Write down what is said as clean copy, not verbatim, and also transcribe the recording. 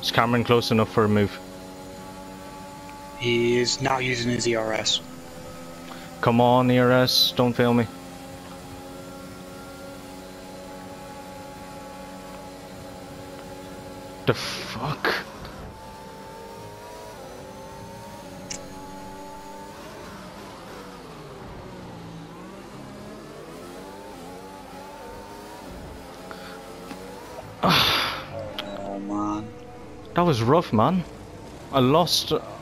Is Cameron close enough for a move? He is not using his ERS. Come on, ERS, don't fail me. The fuck? Oh man. That was rough, man. I lost